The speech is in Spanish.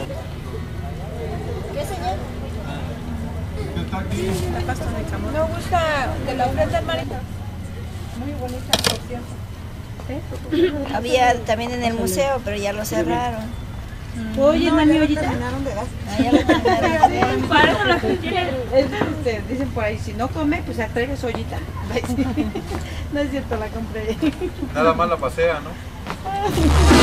¿Qué señor? Está aquí. La pasta de camote. Me gusta de la ofrenda del marito. Muy bonita, por cierto. Había también en el museo, pero ya lo cerraron. Oye, no, mi ollita. Ah, ya lo terminaron. Para eso la dicen por ahí, si no come, pues traiga su ollita. No es cierto, la compré. Nada más la pasea, ¿no?